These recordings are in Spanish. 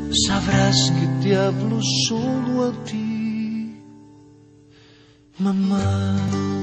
sabrás que te hablo solo a ti, mamá.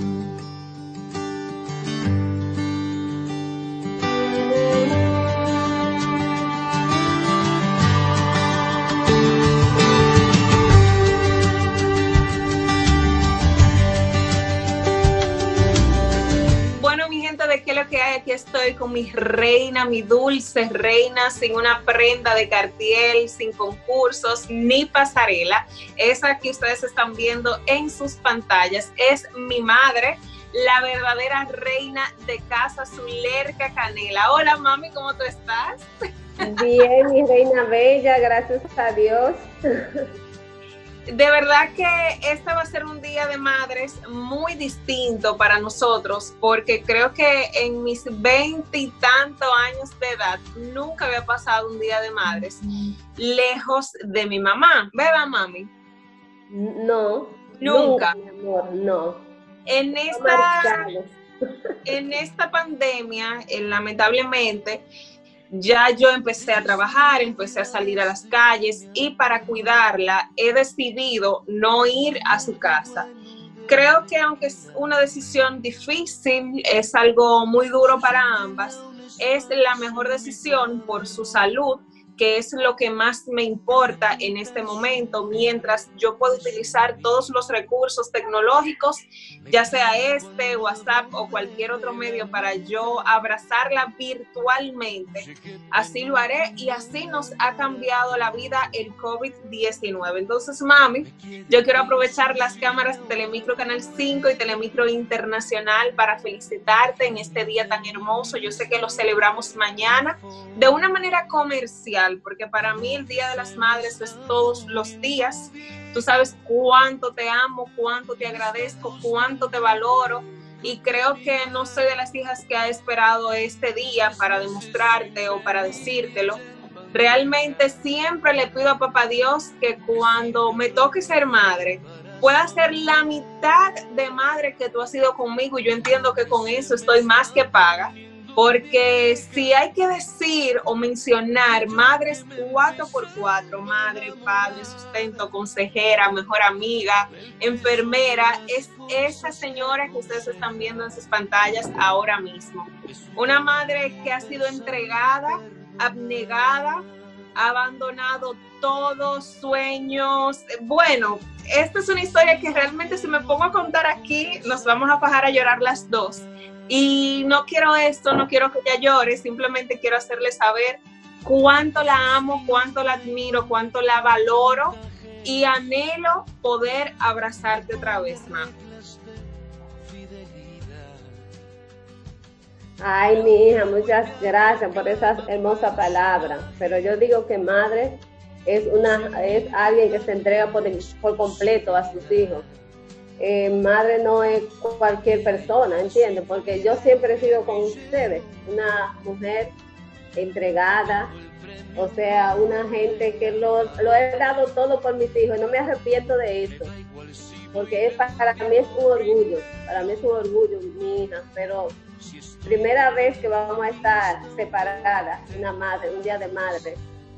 ¿De qué es lo que hay? Aquí estoy con mi reina, mi dulce reina, sin una prenda de Cartier, sin concursos ni pasarela. Esa que ustedes están viendo en sus pantallas es mi madre, la verdadera reina de casa, Zulerka Canela. Hola mami, ¿cómo tú estás? Bien, mi reina bella, gracias a Dios. De verdad que este va a ser un día de madres muy distinto para nosotros, porque creo que en mis 20 y tantos años de edad nunca había pasado un día de madres lejos de mi mamá. ¿Verdad, mami? No. Nunca. Mi amor, no. En esta pandemia, lamentablemente, ya yo empecé a trabajar, empecé a salir a las calles y para cuidarla he decidido no ir a su casa. Creo que aunque es una decisión difícil, es algo muy duro para ambas, es la mejor decisión por su salud, que es lo que más me importa en este momento, mientras yo puedo utilizar todos los recursos tecnológicos, ya sea WhatsApp o cualquier otro medio para yo abrazarla virtualmente. Así lo haré y así nos ha cambiado la vida el COVID-19. Entonces, mami, yo quiero aprovechar las cámaras de Telemicro Canal 5 y Telemicro Internacional para felicitarte en este día tan hermoso. Yo sé que lo celebramos mañana de una manera comercial, porque para mí el Día de las Madres es todos los días. Tú sabes cuánto te amo, cuánto te agradezco, cuánto te valoro, y creo que no soy de las hijas que ha esperado este día para demostrarte o para decírtelo. Realmente siempre le pido a papá Dios que cuando me toque ser madre pueda ser la mitad de madre que tú has sido conmigo, y yo entiendo que con eso estoy más que paga. Porque si hay que decir o mencionar madres 4x4, madre, padre, sustento, consejera, mejor amiga, enfermera, es esa señora que ustedes están viendo en sus pantallas ahora mismo. Una madre que ha sido entregada, abnegada, ha abandonado todos sueños. Bueno, esta es una historia que realmente si me pongo a contar aquí, nos vamos a fajar a llorar las dos. Y no quiero esto, no quiero que ella llore, simplemente quiero hacerle saber cuánto la amo, cuánto la admiro, cuánto la valoro, y anhelo poder abrazarte otra vez, mamá. Ay, mi hija, muchas gracias por esas hermosas palabras. Pero yo digo que madre es alguien que se entrega por completo a sus hijos. Madre no es cualquier persona, ¿entiendes? Porque yo siempre he sido con ustedes una mujer entregada, o sea, una gente que lo he dado todo por mis hijos, y no me arrepiento de eso, porque para mí es un orgullo, mi hija, pero primera vez que vamos a estar separadas, un día de madre.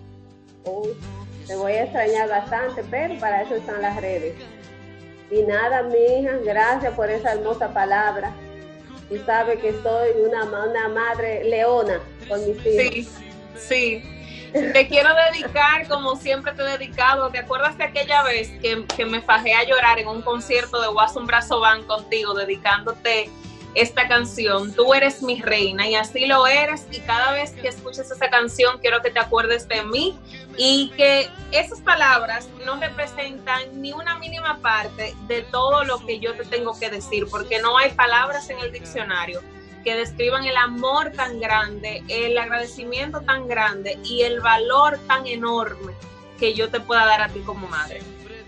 Te voy a extrañar bastante, pero para eso están las redes. Y nada, mi hija, gracias por esa hermosa palabra. Tú sabes que soy una madre leona con mis hijos. Sí. Te quiero dedicar como siempre te he dedicado. ¿Te acuerdas de aquella vez que me fajé a llorar en un concierto de Guasón Brazo Band contigo, dedicándote esta canción? Tú eres mi reina, y así lo eres, y cada vez que escuches esa canción quiero que te acuerdes de mí, y que esas palabras no representan ni una mínima parte de todo lo que yo te tengo que decir, porque no hay palabras en el diccionario que describan el amor tan grande, el agradecimiento tan grande y el valor tan enorme que yo te pueda dar a ti como madre.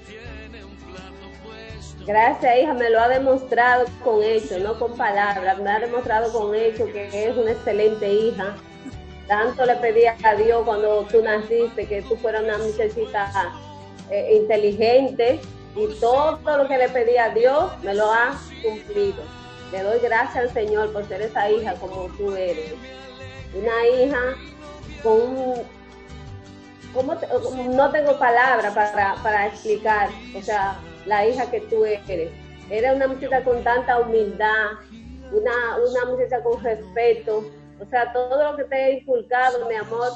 Gracias, hija, me lo ha demostrado con hechos, no con palabras. Me ha demostrado con hechos que es una excelente hija. Tanto le pedí a Dios cuando tú naciste que tú fueras una muchachita inteligente, y todo lo que le pedí a Dios me lo ha cumplido. Le doy gracias al Señor por ser esa hija como tú eres. Una hija con no tengo palabras para explicar, o sea, la hija que tú eres. Eres una muchacha con tanta humildad, una muchacha con respeto, o sea, todo lo que te he inculcado, mi amor.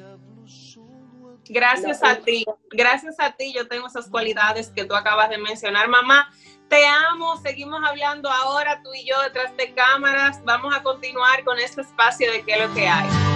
Gracias a ti, yo tengo esas cualidades que tú acabas de mencionar, mamá. Te amo, seguimos hablando ahora tú y yo detrás de cámaras. Vamos a continuar con este espacio de qué es lo que hay.